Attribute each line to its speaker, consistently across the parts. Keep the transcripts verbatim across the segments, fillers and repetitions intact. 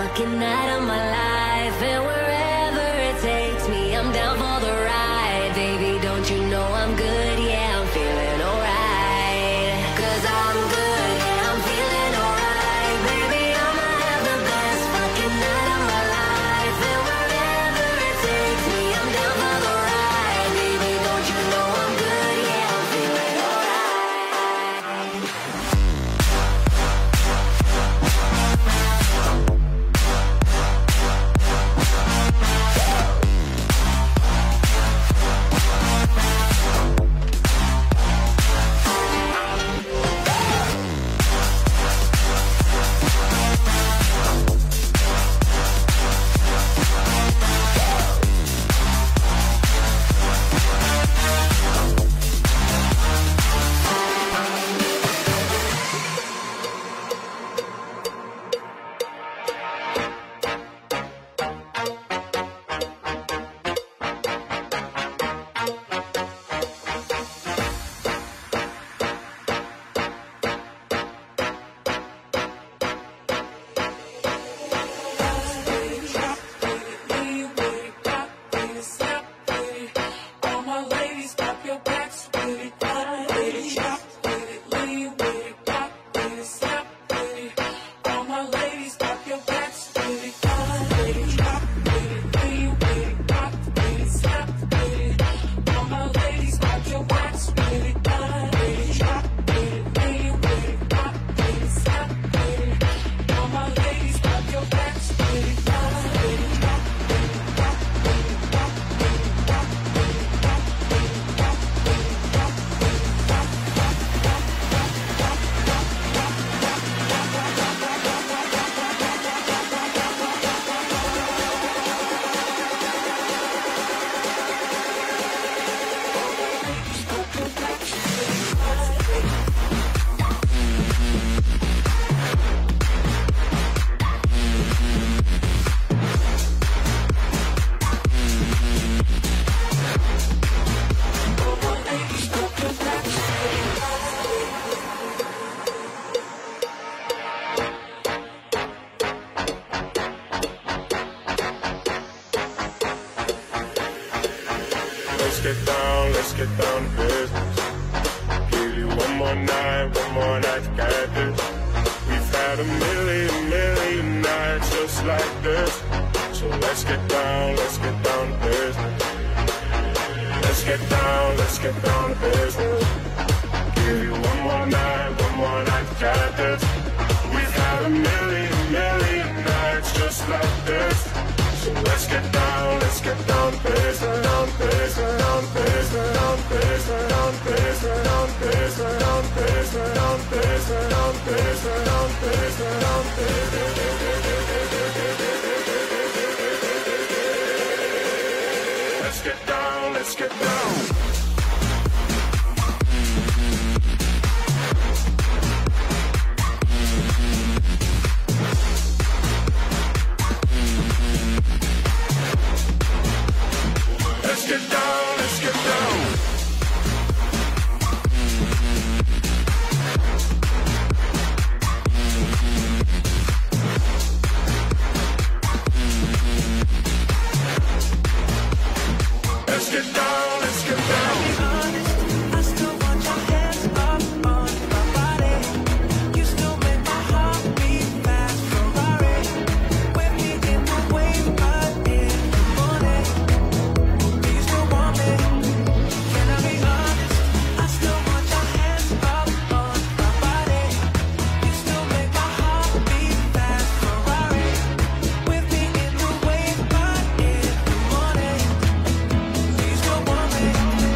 Speaker 1: fucking night of my life, and wherever it takes me, I'm down for the ride. Baby, don't you know I'm good? Yeah, I'm feeling alright. Cause I'm good, yeah, I'm feeling alright. Baby, I'ma have the best fucking night of my life, and wherever it takes me, I'm down for the ride. Baby, don't you know I'm good? Yeah, I'm feeling alright.
Speaker 2: Let's get down, let's get down to business. Give you one more night, one more night to get this. We've had a million, million nights just like this. So let's get down, let's get down to business. Let's get down, let's get down to business. Give you one more night, one more night to get this. We've had a million, million nights just like this. So let's get down, let's get down to business, down to business, down to business, down to business, down to business, down to business, down to business, down to business, down to business, down to business, down to business. Let's get down, let's get down. Let's get down, let's get down. Let's get down, let's get down.
Speaker 3: I still want your hands up on my body. You still make my heart beat fast. Ferrari with me in the wave, but in the morning. Do you still want me? Can I be honest? I still want your hands up on my body. You still make my heart beat fast. Ferrari with me in the wave, but in the morning. Do you still want me?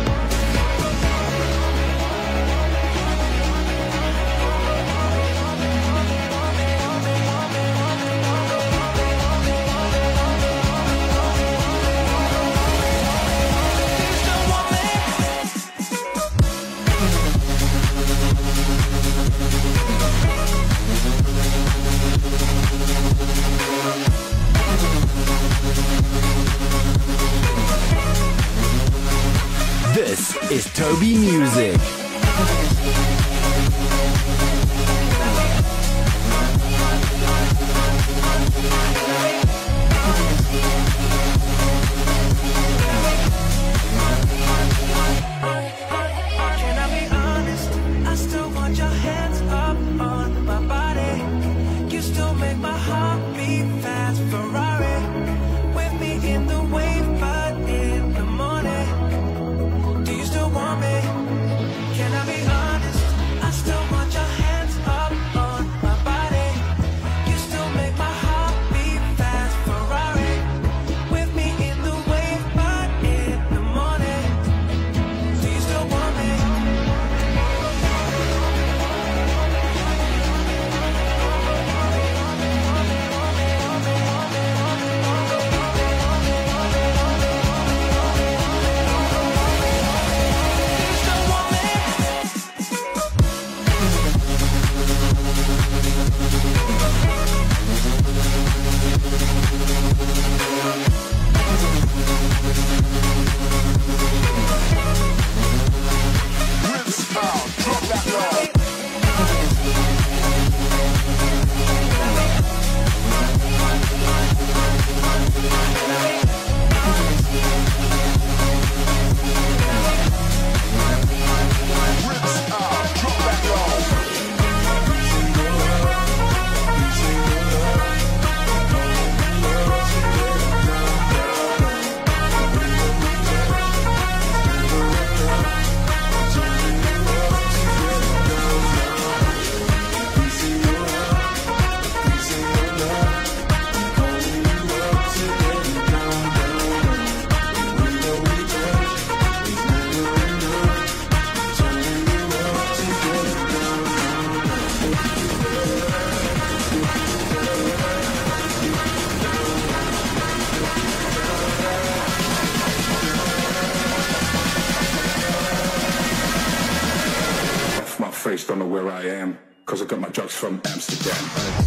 Speaker 4: This is Toby Music.
Speaker 3: We'll be right back.
Speaker 2: am, cause I got my drugs from Amsterdam.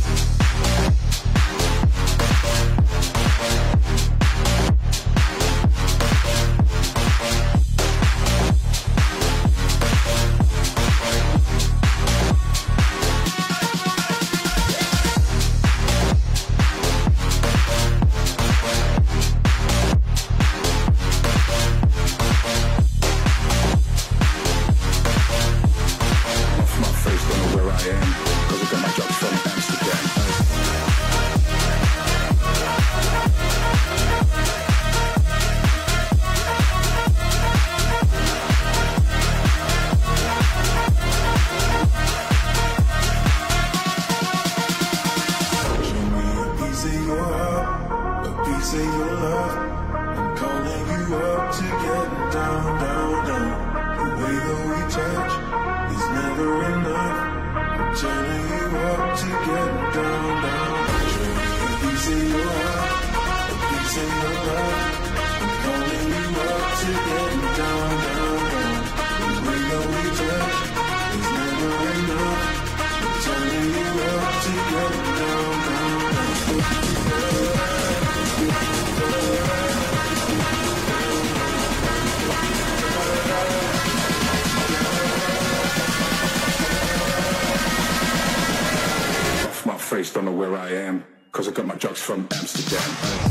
Speaker 2: Don't know where I am, cause I got my drugs from Amsterdam.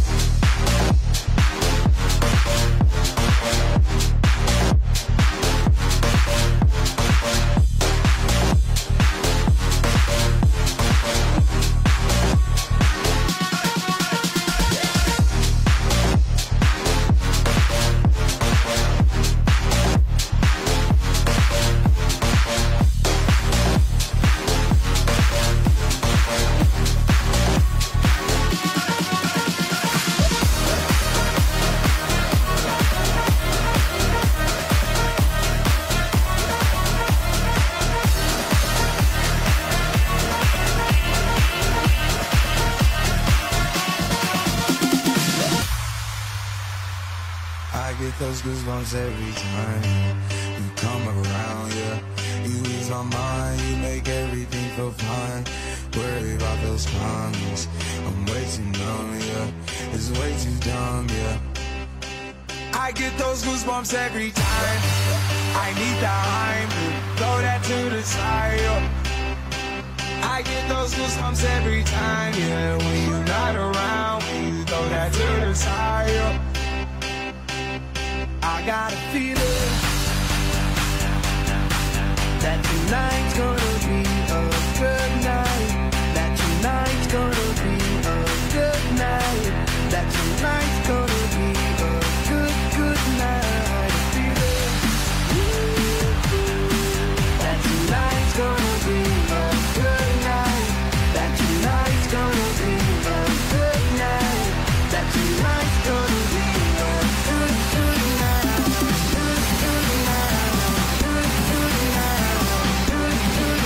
Speaker 5: Those goosebumps every time you come around, yeah. You ease my mind, you make everything feel fine. Worry about those comments, I'm way too numb, yeah. It's way too dumb, yeah. I get those goosebumps every time. I need that Heimlich, throw that to the side, yeah. I get those goosebumps every time, yeah. When you're not around, when you throw that to the side, yeah. I got a feeling that tonight's gonna be a good night. That tonight's gonna be a good night. That tonight's gonna be a good, good night. I feel it. That tonight's gonna be a good night. That tonight's gonna be a good night. That tonight's gonna be a good, good night. Good, good night. Good, good night. Good, good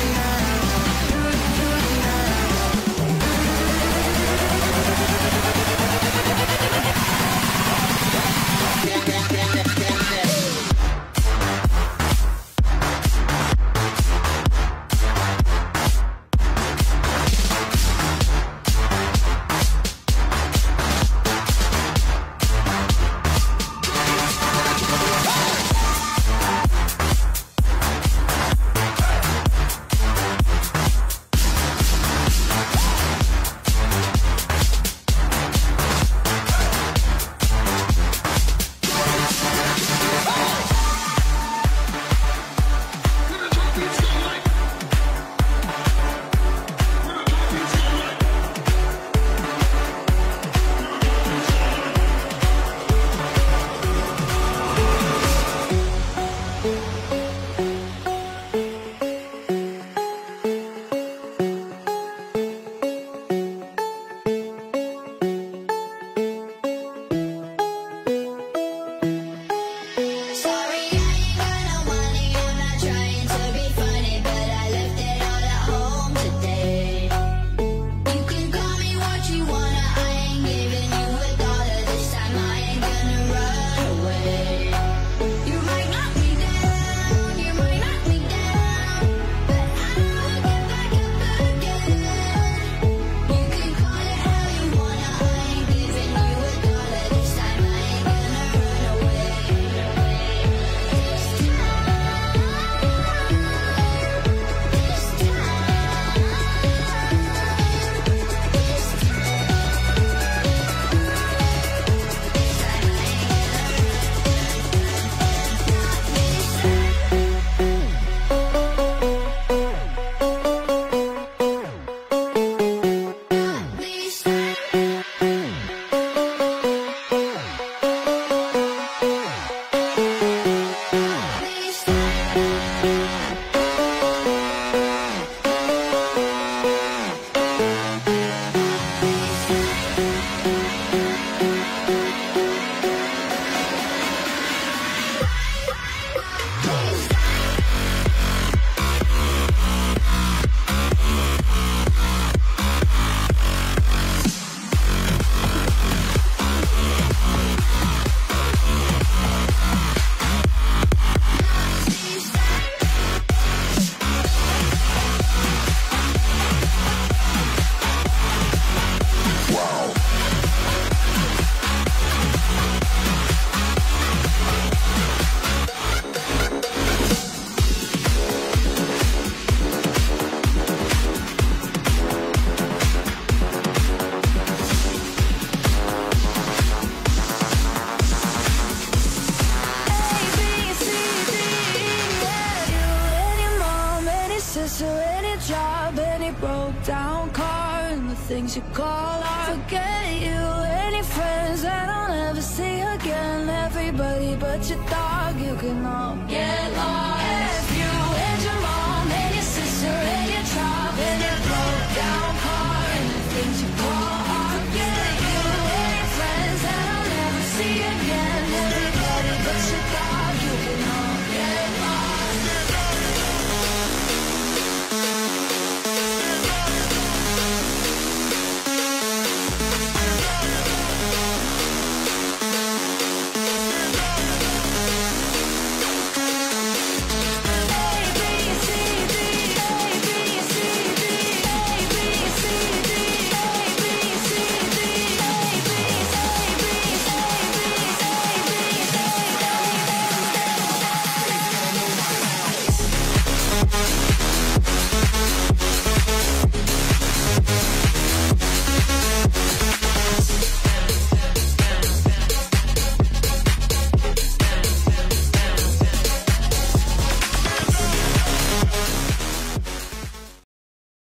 Speaker 6: any job, any broke down car, and the things you call art. Forget you, any friends that I'll never see again. Everybody but your dog, you can all get lost.